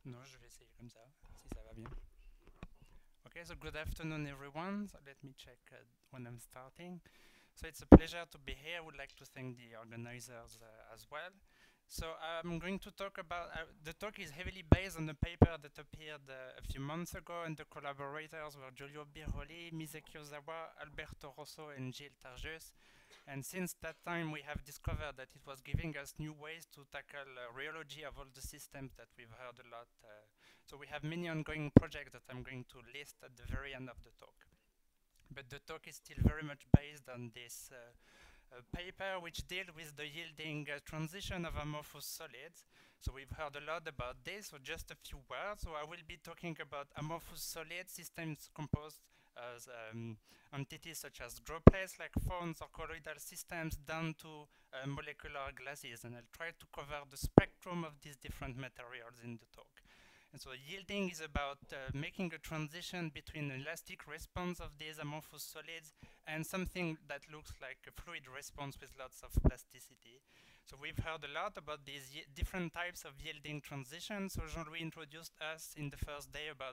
Non, je vais essayer comme ça, si ça va bien. Okay, so good afternoon, everyone. So let me check when I'm starting. So it's a pleasure to be here. I would like to thank the organizers as well. So I'm going to talk about, the talk is heavily based on a paper that appeared a few months ago, and the collaborators were Giulio Biroli, Miseki Ozawa, Alberto Rosso, and Gilles Tarjus. And since that time, we have discovered that it was giving us new ways to tackle rheology of all the systems that we've heard a lot. So we have many ongoing projects that I'm going to list at the very end of the talk. But the talk is still very much based on this paper which deals with the yielding transition of amorphous solids. So we've heard a lot about this, so just a few words. So I will be talking about amorphous solid systems composed as entities such as droplets like foams or colloidal systems down to molecular glasses, and I'll try to cover the spectrum of these different materials in the talk. And so yielding is about making a transition between an elastic response of these amorphous solids and something that looks like a fluid response with lots of plasticity. So we've heard a lot about these different types of yielding transitions. So Jean-Louis introduced us in the first day about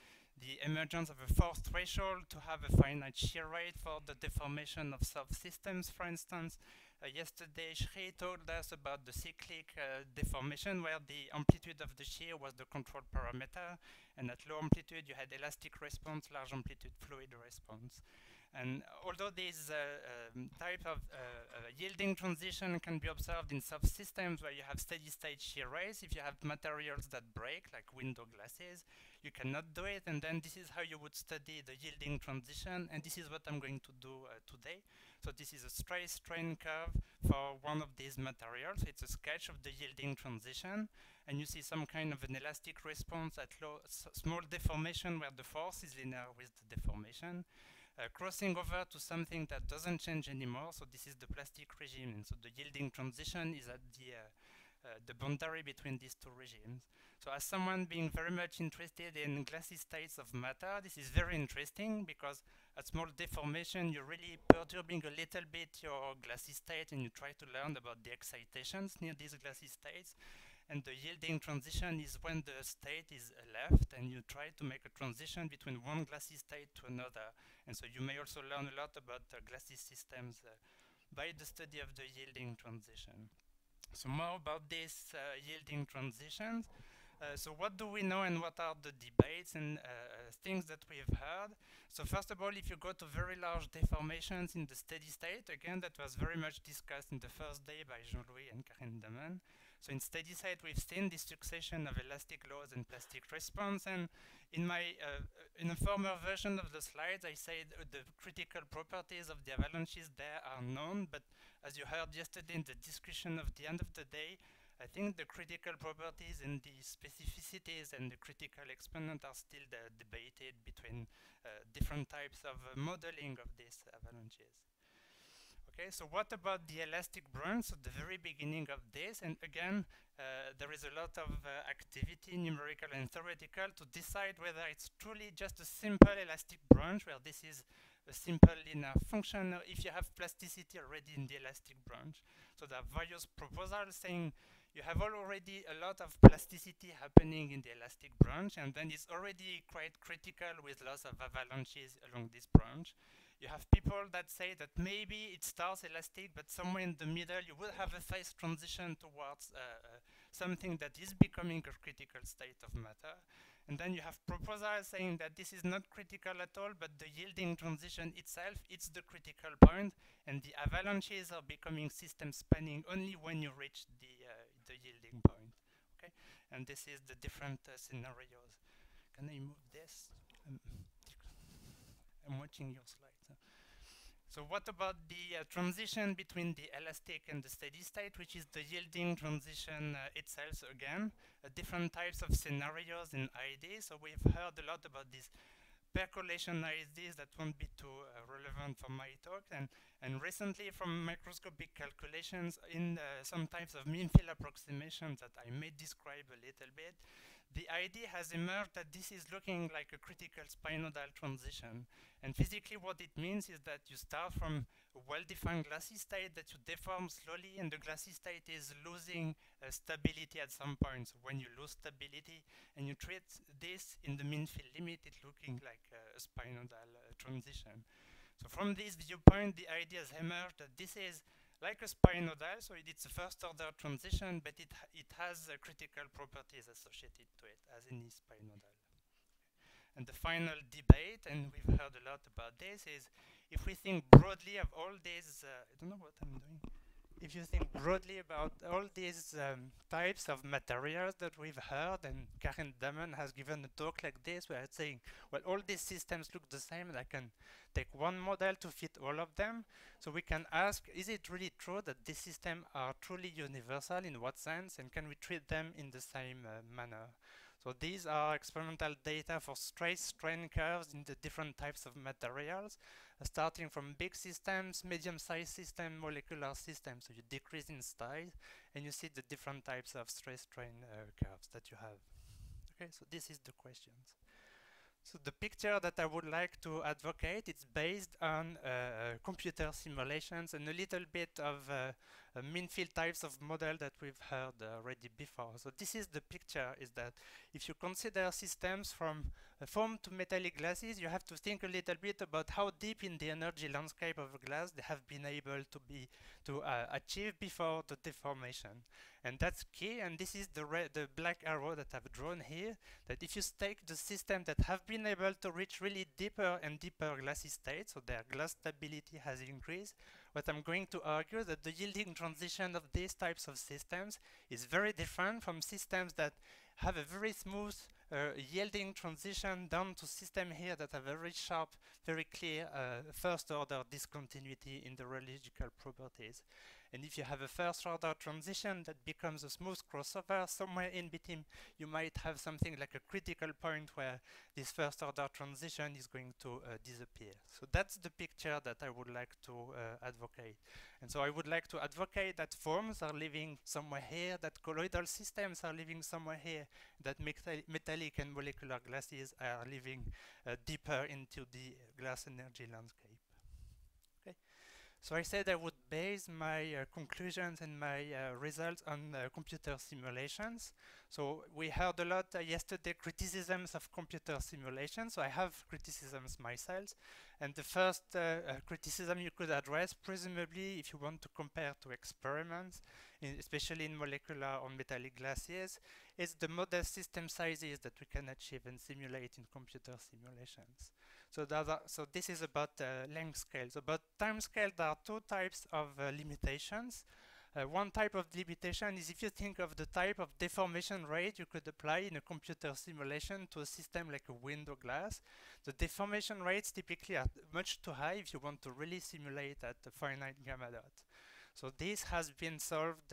the emergence of a force threshold to have a finite shear rate for the deformation of soft systems, for instance. Yesterday, Shri told us about the cyclic deformation, where the amplitude of the shear was the control parameter, and at low amplitude you had elastic response, large amplitude fluid response. And although this type of yielding transition can be observed in soft systems where you have steady state shear rates, if you have materials that break, like window glasses, you cannot do it, and then this is how you would study the yielding transition, and this is what I'm going to do today. So this is a straight strain curve for one of these materials. It's a sketch of the yielding transition, and you see some kind of an elastic response at low, small deformation where the force is linear with the deformation. Crossing over to something that doesn't change anymore, so this is the plastic regime, and so the yielding transition is at the boundary between these two regimes. So as someone being very much interested in glassy states of matter, this is very interesting because at small deformation, you're really perturbing a little bit your glassy state, and you try to learn about the excitations near these glassy states. And the yielding transition is when the state is left and you try to make a transition between one glassy state to another. And so you may also learn a lot about glassy systems by the study of the yielding transition. So more about these yielding transitions. So what do we know and what are the debates and things that we've heard? So first of all, if you go to very large deformations in the steady state, again, that was very much discussed in the first day by Jean-Louis and Karine Daman. So in steady state, we've seen this succession of elastic loads and plastic response. And in my in a former version of the slides, I said the critical properties of the avalanches there are known. But as you heard yesterday in the discussion of the end of the day, I think the critical properties and the specificities and the critical exponent are still debated between different types of modeling of these avalanches. Okay, so what about the elastic branch? So the very beginning of this, and again, there is a lot of activity, numerical and theoretical, to decide whether it's truly just a simple elastic branch, where this is a simple linear function, or if you have plasticity already in the elastic branch. So there are various proposals saying you have already a lot of plasticity happening in the elastic branch, and then it's already quite critical with lots of avalanches along this branch. You have people that say that maybe it starts elastic, but somewhere in the middle you will have a phase transition towards something that is becoming a critical state of matter. And then you have proposals saying that this is not critical at all, but the yielding transition itself, it's the critical point, and the avalanches are becoming system spanning only when you reach the yielding point. Okay, and this is the different scenarios. Can I move this? I'm watching your slides. So what about the transition between the elastic and the steady state, which is the yielding transition itself? So again, different types of scenarios and ideas. So we've heard a lot about these percolation ideas that won't be too relevant for my talk. And recently from microscopic calculations in some types of mean field approximations that I may describe a little bit, the idea has emerged that this is looking like a critical spinodal transition. And physically what it means is that you start from a well-defined glassy state that you deform slowly, and the glassy state is losing stability at some point. So when you lose stability and you treat this in the mean field limit, it's looking like a spinodal transition. So from this viewpoint, the idea has emerged that this is like a spinodal, so it's a first order transition, but it has critical properties associated to it as any spinodal. And the final debate, and we've heard a lot about this, is if we think broadly of all these, I don't know what I'm doing. If you think broadly about all these types of materials that we've heard, and Karen Damon has given a talk like this where it's saying, well, all these systems look the same, and I can take one model to fit all of them. So we can ask, is it really true that these systems are truly universal? In what sense? And can we treat them in the same manner? So these are experimental data for straight strain curves in the different types of materials, starting from big systems, medium-sized systems, molecular systems. So you decrease in size, and you see the different types of straight strain curves that you have. Okay, so this is the questions. So the picture that I would like to advocate, it's based on computer simulations and a little bit of mean field types of model that we've heard already before. So this is the picture, is that if you consider systems from foam to metallic glasses, you have to think a little bit about how deep in the energy landscape of a glass they have been able to achieve before the deformation. And that's key, and this is the black arrow that I've drawn here, that if you take the system that have been able to reach really deeper and deeper glassy states, so their glass stability has increased, what I'm going to argue is that the yielding transition of these types of systems is very different from systems that have a very smooth yielding transition down to system here that have a very sharp, very clear first order discontinuity in the rheological properties. And if you have a first order transition that becomes a smooth crossover, somewhere in between you might have something like a critical point where this first order transition is going to disappear. So that's the picture that I would like to advocate. And so I would like to advocate that forms are living somewhere here, that colloidal systems are living somewhere here, that metallic and molecular glasses are living deeper into the glass energy landscape. So I said I would base my conclusions and my results on computer simulations. So we heard a lot yesterday criticisms of computer simulations. So I have criticisms myself. And the first criticism you could address, presumably if you want to compare to experiments, especially in molecular or metallic glasses, is the modest system sizes that we can achieve and simulate in computer simulations. So, so this is about length scales. About time scale, there are two types of limitations. One type of limitation is if you think of the type of deformation rate you could apply in a computer simulation to a system like a window glass. The deformation rates typically are much too high if you want to really simulate at a finite gamma dot. So this has been solved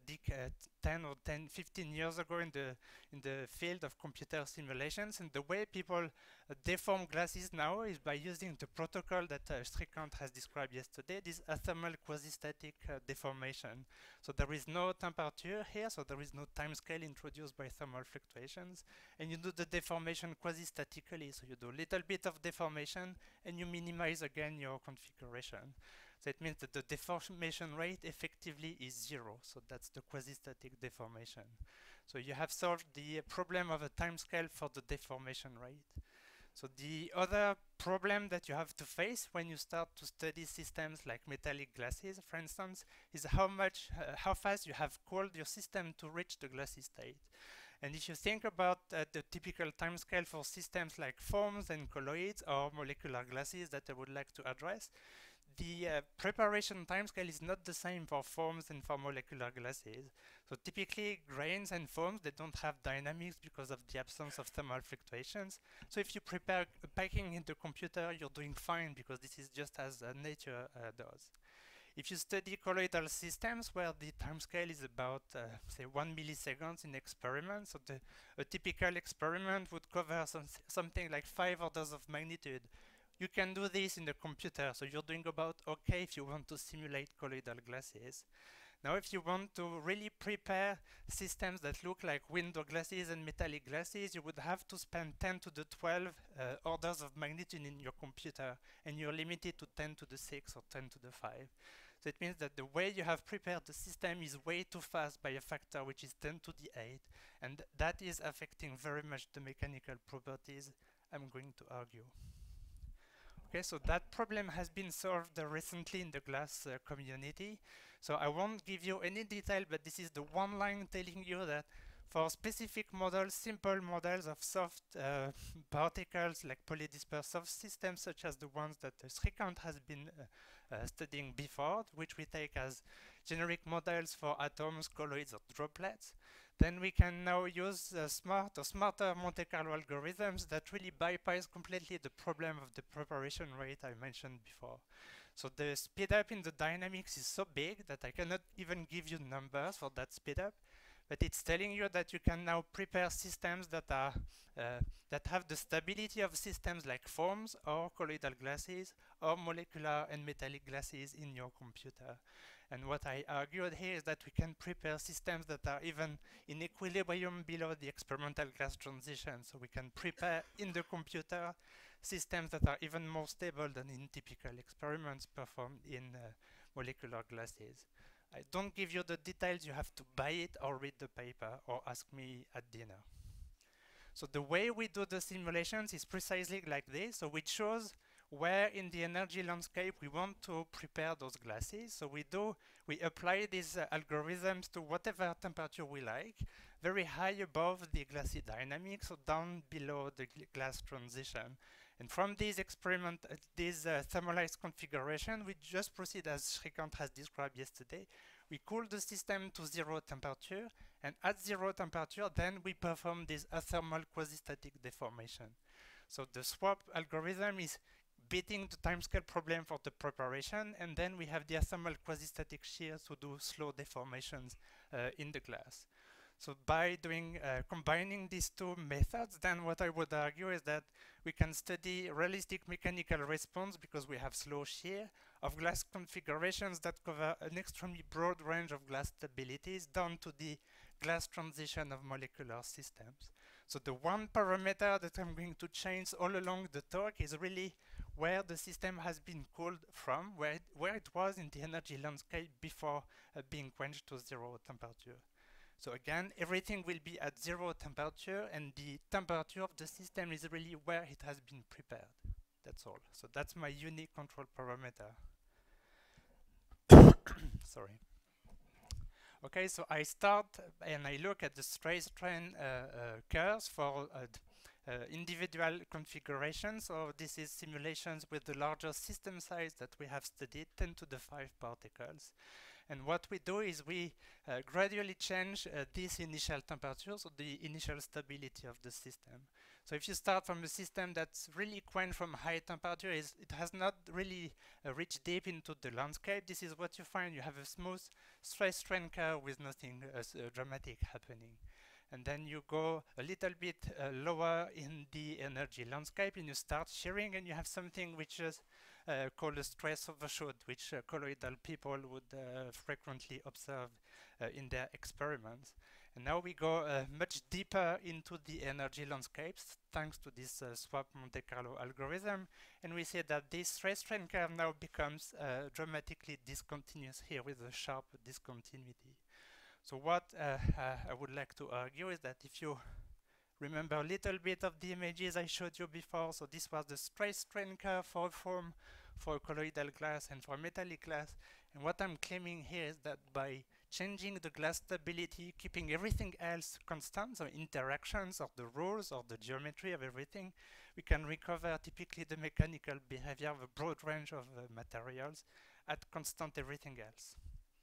10 or 15 years ago in the field of computer simulations. And the way people deform glasses now is by using the protocol that Srikant has described yesterday, this athermal quasi-static deformation. So there is no temperature here, so there is no time scale introduced by thermal fluctuations. And you do the deformation quasi-statically, so you do a little bit of deformation and you minimize again your configuration. So it means that the deformation rate effectively is zero. So that's the quasi-static deformation. So you have solved the problem of a time scale for the deformation rate. So the other problem that you have to face when you start to study systems like metallic glasses, for instance, is how fast you have cooled your system to reach the glassy state. And if you think about the typical time scale for systems like foams and colloids or molecular glasses that I would like to address, the preparation timescale is not the same for foams and for molecular glasses. So typically grains and foams, they don't have dynamics because of the absence of thermal fluctuations. So if you prepare a packing in the computer, you're doing fine because this is just as nature does. If you study colloidal systems where the timescale is about, say, 1 millisecond in experiments, so a typical experiment would cover something like 5 orders of magnitude. You can do this in the computer, so you're doing about okay if you want to simulate colloidal glasses. Now, if you want to really prepare systems that look like window glasses and metallic glasses, you would have to spend 10 to the 12 orders of magnitude in your computer, and you're limited to 10 to the 6 or 10 to the 5. So it means that the way you have prepared the system is way too fast by a factor which is 10 to the 8, and that is affecting very much the mechanical properties I'm going to argue. Okay, so that problem has been solved recently in the glass community. So I won't give you any detail, but this is the one line telling you that for specific models, simple models of soft particles like polydispersed soft systems, such as the ones that Srikant has been studying before, which we take as generic models for atoms, colloids, or droplets, then we can now use smarter Monte Carlo algorithms that really bypass completely the problem of the preparation rate I mentioned before. So the speed up in the dynamics is so big that I cannot even give you numbers for that speed up, but it's telling you that you can now prepare systems that are that have the stability of systems like foams or colloidal glasses or molecular and metallic glasses in your computer. And what I argued here is that we can prepare systems that are even in equilibrium below the experimental glass transition. So we can prepare in the computer systems that are even more stable than in typical experiments performed in molecular glasses. I don't give you the details, you have to buy it or read the paper or ask me at dinner. So the way we do the simulations is precisely like this. So we choose where in the energy landscape we want to prepare those glasses. So we apply these algorithms to whatever temperature we like, very high above the glassy dynamics or down below the glass transition. And from these thermalized configuration, we just proceed as Srikant has described yesterday. We cool the system to 0 temperature, and at 0 temperature, then we perform this athermal quasi-static deformation. So the swap algorithm is beating the timescale problem for the preparation, and then we have the athermal quasi-static shears to do slow deformations in the glass. So by doing combining these two methods, then what I would argue is that we can study realistic mechanical response, because we have slow shear, of glass configurations that cover an extremely broad range of glass stabilities down to the glass transition of molecular systems. So the one parameter that I'm going to change all along the talk is really where the system has been cooled from, where it was in the energy landscape before being quenched to 0 temperature. So again, everything will be at 0 temperature, and the temperature of the system is really where it has been prepared. That's all. So that's my unique control parameter. Sorry. Okay, so I start and I look at the stress-strain curves for individual configurations. So this is simulations with the larger system size that we have studied, 10 to the 5 particles. And what we do is we gradually change this initial temperature, so the initial stability of the system. So if you start from a system that's really quenched from high temperature, it has not really reached deep into the landscape, this is what you find. You have a smooth stress-strain curve with nothing dramatic happening. And then you go a little bit lower in the energy landscape, and you start shearing, and you have something which is called a stress overshoot, which colloidal people would frequently observe in their experiments. And now we go much deeper into the energy landscapes thanks to this swap Monte Carlo algorithm, and we see that this stress-strain curve now becomes dramatically discontinuous here with a sharp discontinuity. So what I would like to argue is that if you remember a little bit of the images I showed you before, so this was the stress-strain curve for a foam, for a colloidal glass, and for a metallic glass. And what I'm claiming here is that by changing the glass stability, keeping everything else constant, so interactions or the rules or the geometry of everything, we can recover typically the mechanical behavior of a broad range of materials at constant everything else.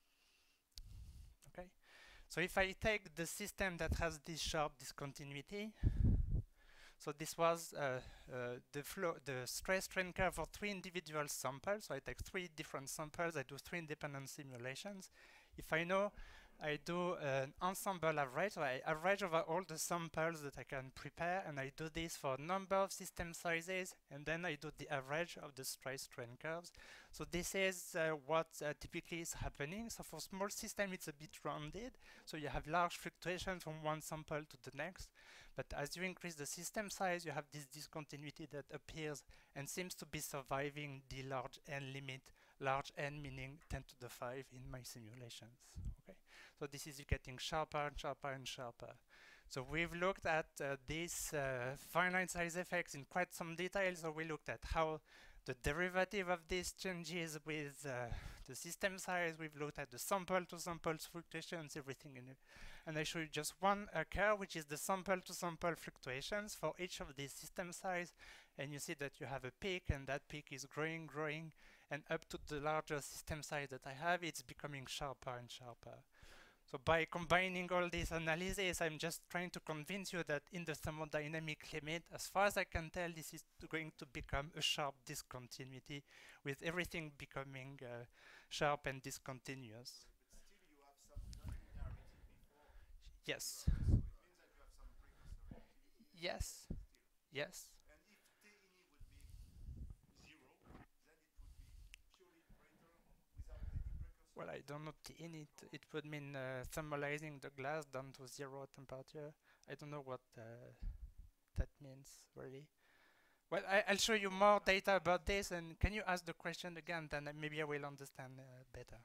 Okay. So if I take the system that has this sharp discontinuity, so this was the stress-strain curve for 3 individual samples. So I take 3 different samples, I do 3 independent simulations. If I know I do an ensemble average. So I average over all the samples that I can prepare, and I do this for a number of system sizes, and then I do the average of the stress strain curves. So this is what typically is happening. So for small system, it's a bit rounded. So you have large fluctuations from one sample to the next. But as you increase the system size, you have this discontinuity that appears and seems to be surviving the large n limit, large n meaning 10 to the 5 in my simulations. Okay, so this is getting sharper and sharper and sharper. So we've looked at these finite size effects in quite some detail. So we looked at how the derivative of this changes with the system size. We've looked at the sample to sample fluctuations, everything in it. And I show you just one curve, which is the sample to sample fluctuations for each of these system size. And you see that you have a peak, and that peak is growing, growing. And up to the larger system size that I have, it's becoming sharper and sharper. So by combining all these analyses, I'm just trying to convince you that in the thermodynamic limit, as far as I can tell, this is going to become a sharp discontinuity, with everything becoming sharp and discontinuous. But still you have some non-linearity before. Yes. So it means that you have some precursor activity. Yes. Still. Yes. And if T ini would be 0, then it would be purely Prater without any precursor. Well, I don't know T in it. It would mean thermalizing the glass down to 0 temperature. I don't know what that means, really. Well, I'll show you more data about this, and can you ask the question again, then maybe I will understand better.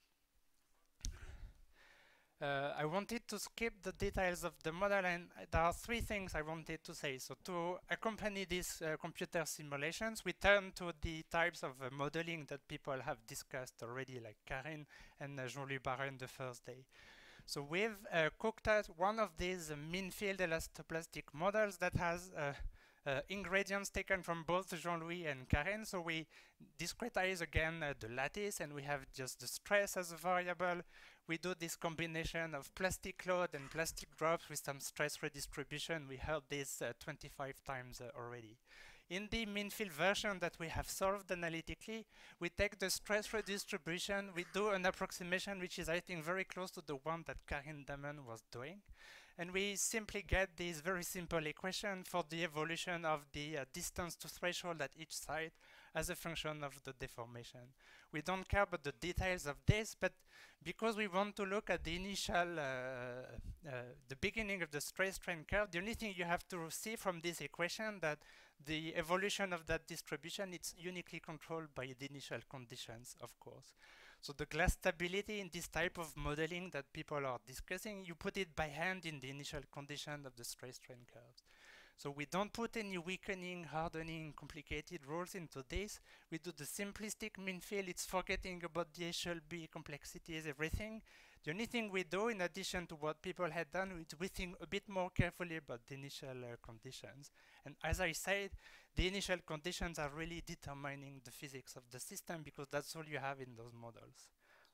I wanted to skip the details of the model, and there are three things I wanted to say. So to accompany these computer simulations, we turn to the types of modeling that people have discussed already, like Karin and Jean-Louis Barren the first day. So we've cooked out one of these mean field elastoplastic models that has ingredients taken from both Jean-Louis and Karin. So we discretize again the lattice, and we have just the stress as a variable. We do this combination of plastic load and plastic drops with some stress redistribution. We heard this 25 times already. In the mean field version that we have solved analytically, we take the stress redistribution, we do an approximation which is, I think, very close to the one that Karin Dahmen was doing. And we simply get this very simple equation for the evolution of the distance to threshold at each site as a function of the deformation. We don't care about the details of this, but because we want to look at the initial, the beginning of the stress strain curve, the only thing you have to see from this equation that the evolution of that distribution, it's uniquely controlled by the initial conditions, of course. So the glass stability in this type of modeling that people are discussing, you put it by hand in the initial condition of the stress strain curves. So we don't put any weakening, hardening, complicated rules into this. We do the simplistic mean field. It's forgetting about the HLB complexities, everything. The only thing we do, in addition to what people had done, is we think a bit more carefully about the initial conditions. And as I said, the initial conditions are really determining the physics of the system, because that's all you have in those models.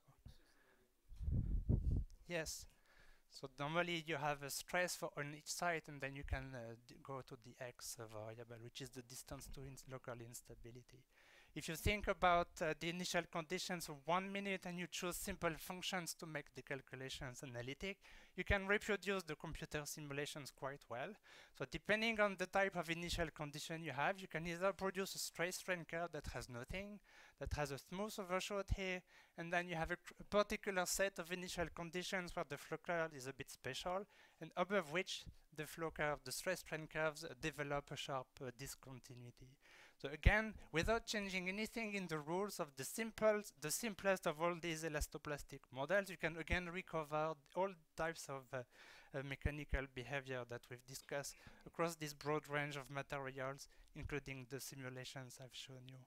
Yes. So normally you have a stress for on each side, and then you can go to the x variable, which is the distance to local instability. If you think about the initial conditions of 1 minute and you choose simple functions to make the calculations analytic, you can reproduce the computer simulations quite well. So depending on the type of initial condition you have, you can either produce a stress strain curve that has nothing, that has a smooth overshoot here, and then you have a particular set of initial conditions where the flow curve is a bit special, and above which the flow curve, the stress strain curves develop a sharp discontinuity. So again, without changing anything in the rules of the simplest of all these elastoplastic models, you can again recover all types of mechanical behavior that we've discussed across this broad range of materials, including the simulations I've shown you.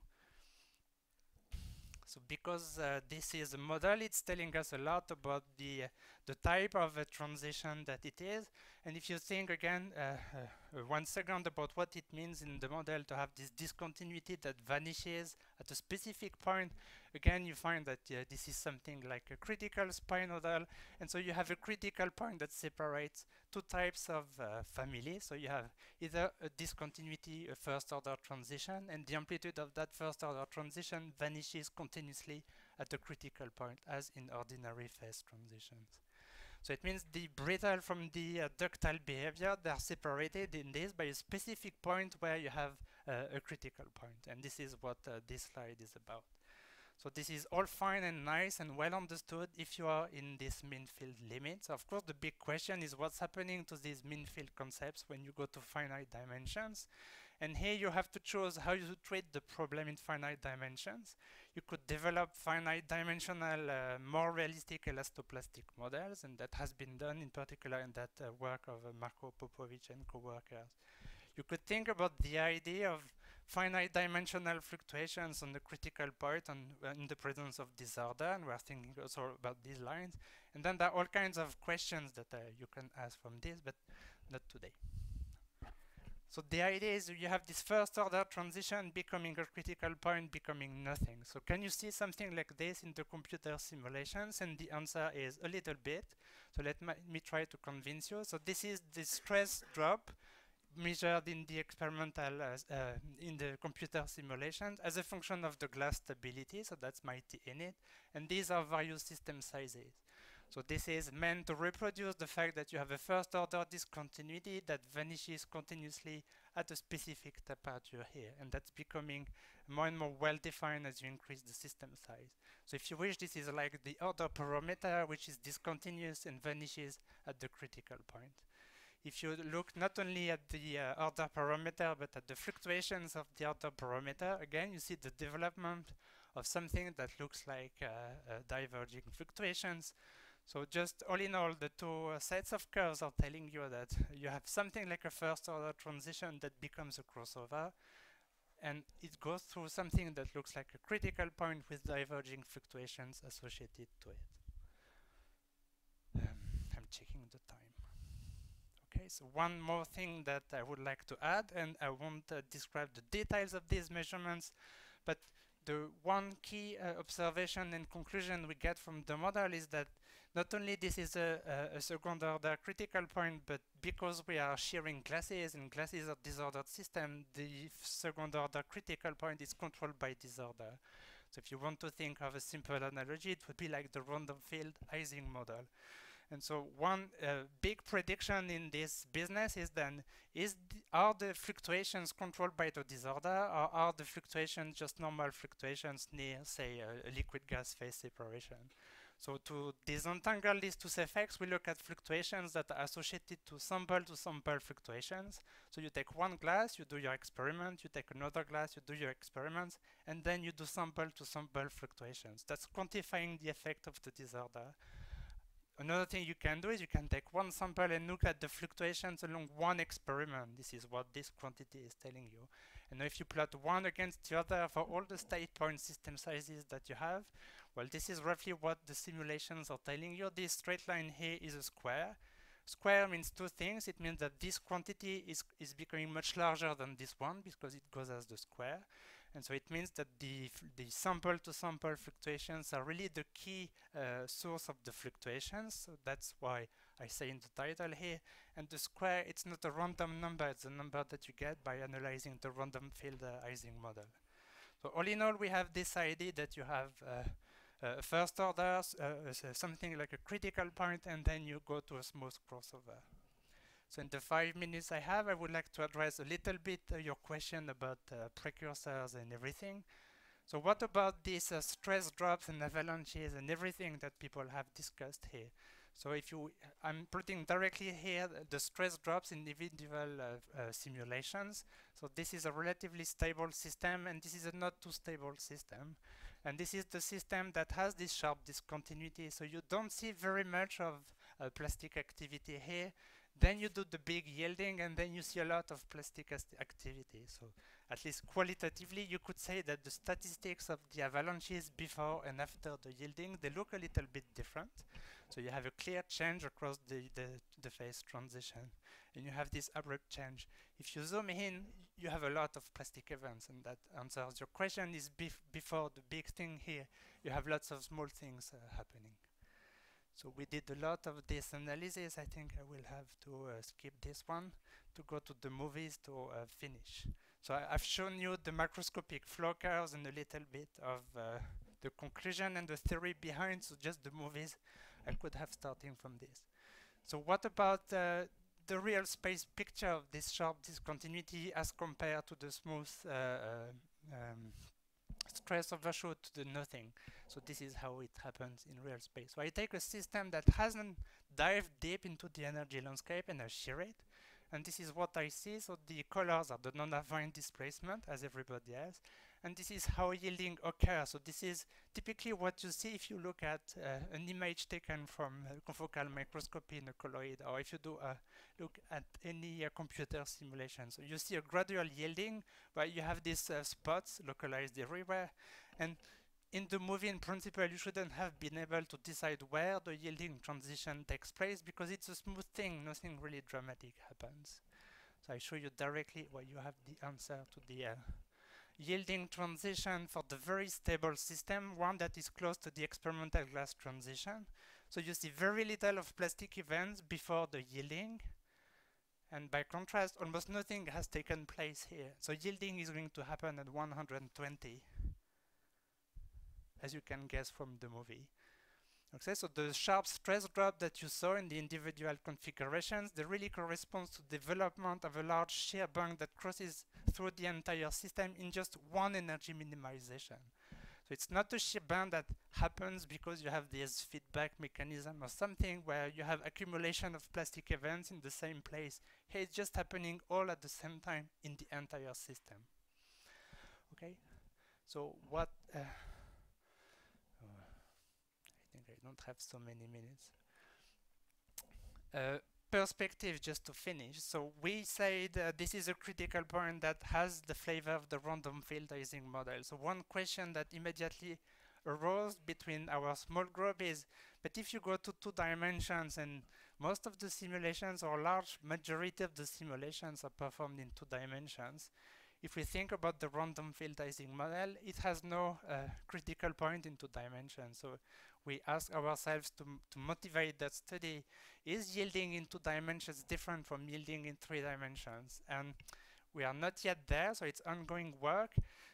So because this is a model, it's telling us a lot about the type of transition that it is. And if you think again 1 second about what it means in the model to have this discontinuity that vanishes at a specific point, again you find that this is something like a critical spinodal. And so you have a critical point that separates two types of families. So you have either a discontinuity, a first order transition, and the amplitude of that first order transition vanishes continuously at a critical point, as in ordinary phase transitions. So it means the brittle from the ductile behavior, they are separated in this by a specific point where you have a critical point. And this is what this slide is about. So this is all fine and nice and well understood if you are in this mean field limits. Of course, the big question is what's happening to these mean field concepts when you go to finite dimensions. And here you have to choose how you treat the problem in finite dimensions. You could develop finite dimensional, more realistic elastoplastic models, and that has been done in particular in that work of Marko Popovic and co-workers. You could think about the idea of finite dimensional fluctuations on the critical point in the presence of disorder, and we're thinking also about these lines. And then there are all kinds of questions that you can ask from this, but not today. So the idea is you have this first order transition becoming a critical point, becoming nothing. So can you see something like this in the computer simulations? And the answer is a little bit. So let me try to convince you. So this is the stress drop measured in the experimental, in the computer simulations as a function of the glass stability. So that's my T in it. And these are various system sizes. So this is meant to reproduce the fact that you have a first order discontinuity that vanishes continuously at a specific temperature here. And that's becoming more and more well defined as you increase the system size. So if you wish, this is like the order parameter, which is discontinuous and vanishes at the critical point. If you look not only at the order parameter, but at the fluctuations of the order parameter, again, you see the development of something that looks like diverging fluctuations. So just all in all, the two sets of curves are telling you that you have something like a first order transition that becomes a crossover, and it goes through something that looks like a critical point with diverging fluctuations associated to it. I'm checking the time. Okay, so one more thing that I would like to add, and I won't describe the details of these measurements, but the one key observation and conclusion we get from the model is that not only this is a second order critical point, but because we are shearing glasses and glasses are disordered system, the second order critical point is controlled by disorder. So if you want to think of a simple analogy, it would be like the random field Ising model. And so one big prediction in this business is then, are the fluctuations controlled by the disorder, or are the fluctuations just normal fluctuations near, say, a liquid-gas phase separation? So to disentangle these two effects, we look at fluctuations that are associated to sample-to-sample fluctuations. So you take one glass, you do your experiment, you take another glass, you do your experiments, and then you do sample-to-sample fluctuations. That's quantifying the effect of the disorder. Another thing you can do is you can take one sample and look at the fluctuations along one experiment. This is what this quantity is telling you. And if you plot one against the other for all the state point system sizes that you have, well, this is roughly what the simulations are telling you. This straight line here is a square. Square means two things. It means that this quantity is becoming much larger than this one because it goes as the square. And so it means that the sample-to-sample fluctuations are really the key source of the fluctuations. So that's why I say in the title here. And the square, it's not a random number. It's a number that you get by analyzing the random field Ising model. So all in all, we have this idea that you have first order, something like a critical point, and then you go to a smooth crossover. So in the 5 minutes I have, I would like to address a little bit your question about precursors and everything. So what about these stress drops and avalanches and everything that people have discussed here? So if you, I'm putting directly here the stress drops in individual simulations. So this is a relatively stable system, and this is a not too stable system. And this is the system that has this sharp discontinuity. So you don't see very much of plastic activity here. Then you do the big yielding, and then you see a lot of plastic activity. So at least qualitatively, you could say that the statistics of the avalanches before and after the yielding, they look a little bit different. So you have a clear change across the phase transition, and you have this abrupt change. If you zoom in, you have a lot of plastic events, and that answers your question. Is before the big thing here, you have lots of small things happening. So we did a lot of this analysis. I think I will have to skip this one to go to the movies to finish. So I've shown you the macroscopic flow curves and a little bit of the conclusion and the theory behind, so just the movies I could have starting from this. So what about the real space picture of this sharp discontinuity as compared to the smooth um, stress overshoot to the nothing? So this is how it happens in real space. So I take a system that hasn't dived deep into the energy landscape and I shear it. And this is what I see. So the colors are the non-affine displacement, as everybody has. And this is how yielding occurs. So this is typically what you see if you look at an image taken from confocal microscopy in a colloid, or if you do look at any computer simulation. So you see a gradual yielding, where you have these spots localized everywhere. And in the movie, in principle, you shouldn't have been able to decide where the yielding transition takes place because it's a smooth thing, nothing really dramatic happens. So I show you directly where you have the answer to the yielding transition for the very stable system, one that is close to the experimental glass transition. So you see very little of plastic events before the yielding. And by contrast, almost nothing has taken place here. So yielding is going to happen at 120, as you can guess from the movie. Okay, so the sharp stress drop that you saw in the individual configurations, they really corresponds to development of a large shear band that crosses through the entire system in just one energy minimization. So it's not a shear band that happens because you have this feedback mechanism or something where you have accumulation of plastic events in the same place. Here it's just happening all at the same time in the entire system. Okay, so what I think I don't have so many minutes. Perspective, just to finish. So we say that this is a critical point that has the flavor of the random field Ising model. So one question that immediately arose between our small group is, but if you go to 2 dimensions and most of the simulations or large majority of the simulations are performed in 2 dimensions, if we think about the random field Ising model, it has no critical point in 2 dimensions. So we ask ourselves to motivate that study, is yielding in 2 dimensions different from yielding in 3 dimensions? And we are not yet there, so it's ongoing work.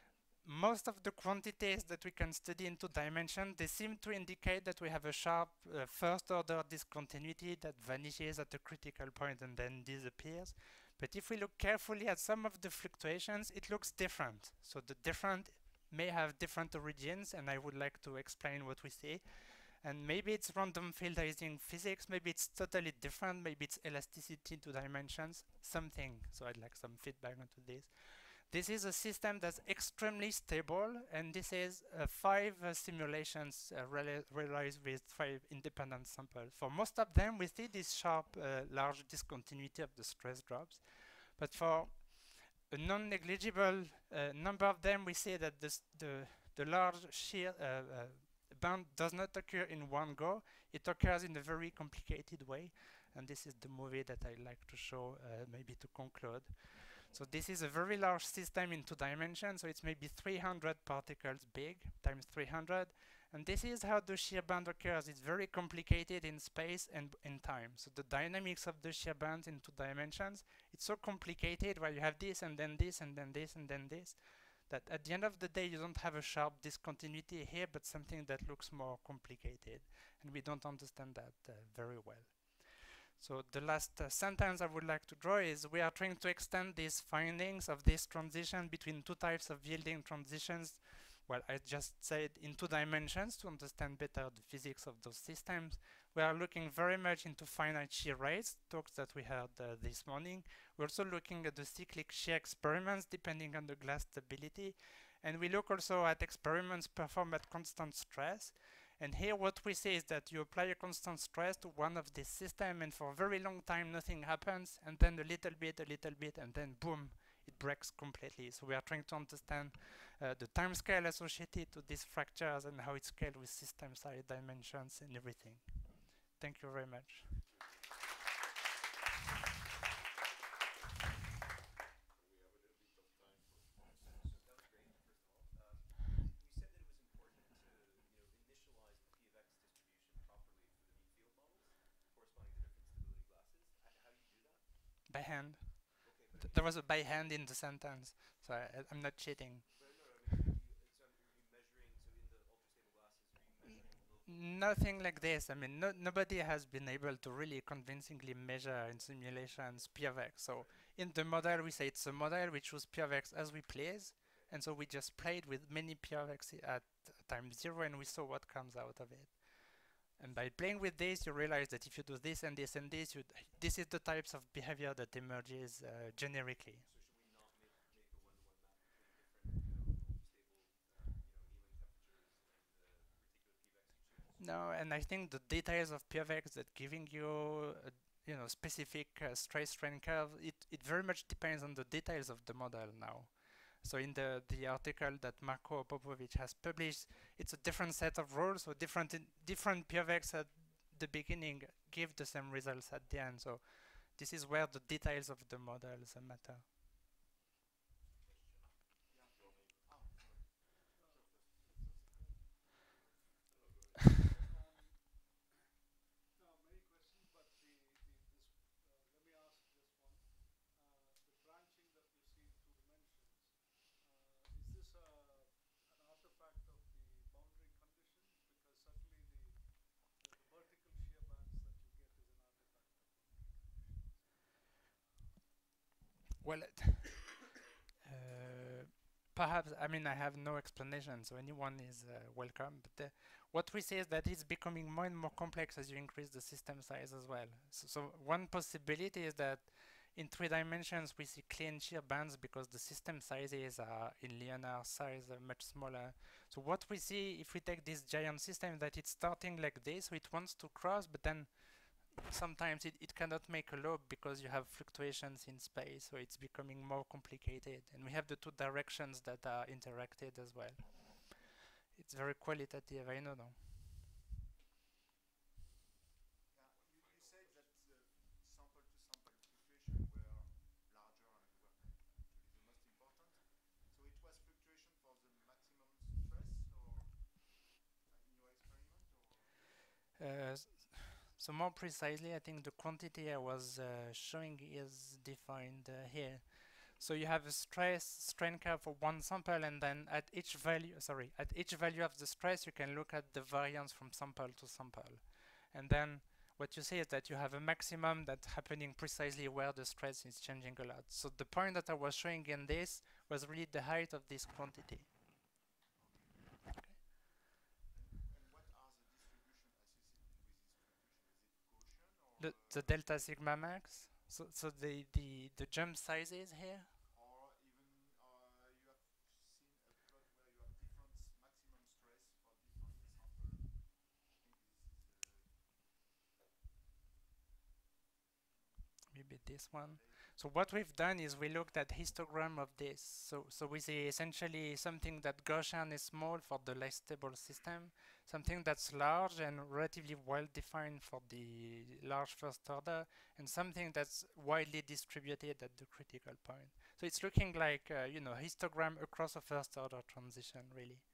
Most of the quantities that we can study in 2 dimensions, they seem to indicate that we have a sharp first order discontinuity that vanishes at a critical point and then disappears. But if we look carefully at some of the fluctuations, it looks different. So the different may have different origins, and I would like to explain what we see. And maybe it's random field Ising physics, maybe it's totally different, maybe it's elasticity 2 dimensions, something. So I'd like some feedback onto this. This is a system that's extremely stable, and this is 5 simulations realized with 5 independent samples. For most of them, we see this sharp, large discontinuity of the stress drops. But for a non-negligible number of them, we see that the large shear band does not occur in one go. It occurs in a very complicated way. And this is the movie that I like to show, maybe to conclude. So this is a very large system in 2 dimensions. So it's maybe 300 particles big times 300. And this is how the shear band occurs. It's very complicated in space and in time. So the dynamics of the shear bands in 2 dimensions, it's so complicated where you have this and then this and then this and then this, that at the end of the day you don't have a sharp discontinuity here, but something that looks more complicated. And we don't understand that very well. So the last sentence I would like to draw is we are trying to extend these findings of this transition between 2 types of yielding transitions. Well, I just said in 2 dimensions to understand better the physics of those systems. We are looking very much into finite shear rates, talks that we heard this morning. We're also looking at the cyclic shear experiments depending on the glass stability. And we look also at experiments performed at constant stress. And here what we see is that you apply a constant stress to one of these systems, and for a very long time nothing happens, and then a little bit, and then boom, it breaks completely. So we are trying to understand the time scale associated to these fractures and how it's scaled with system size, dimensions, and everything. Thank you very much. By hand. There was a by hand in the sentence, so I'm not cheating. Nothing like this. I mean, nobody has been able to really convincingly measure in simulations P of x. So in the model, we say it's a model. We choose P of x as we please. And so we just played with many P of x at time 0, and we saw what comes out of it. And by playing with this, you realize that if you do this and this and this, this is the types of behavior that emerges generically. No, and I think the details of P of x that giving you a specific stress strain curve, it very much depends on the details of the model now. So in the article that Marko Popovic has published, it's a different set of rules, so different P of x at the beginning give the same results at the end. So this is where the details of the models matter. Well, perhaps, I mean, I have no explanation, so anyone is welcome. But what we say is that it's becoming more and more complex as you increase the system size as well. So one possibility is that in 3 dimensions we see clean shear bands because the system sizes are in linear size are much smaller. So what we see if we take this giant system that it's starting like this, so it wants to cross, but then sometimes it cannot make a loop because you have fluctuations in space, so it's becoming more complicated. And we have the 2 directions that are interacted as well. It's very qualitative, I don't know. Yeah, you said that sample-to-sample fluctuation were larger and were actually the most important. So it was fluctuation for the maximum stress, or in your experiment, or Uh, so more precisely, I think the quantity I was showing is defined here. So you have a strain curve for one sample, and then at each value of the stress, you can look at the variance from sample to sample. And then what you see is that you have a maximum that's happening precisely where the stress is changing a lot. So the point that I was showing in this was really the height of this quantity. and what are the distribution associated with this fluctuation? Is it Gaussian The delta sigma max. So the jump sizes here. or even you have seen a plot where you have different maximum stress for different sample? I think this is Maybe this one. So what we've done is we looked at histogram of this. So we see essentially something that Gaussian is small for the less stable system, something that's large and relatively well defined for the large first order, and something that's widely distributed at the critical point. So it's looking like histogram across a first order transition really.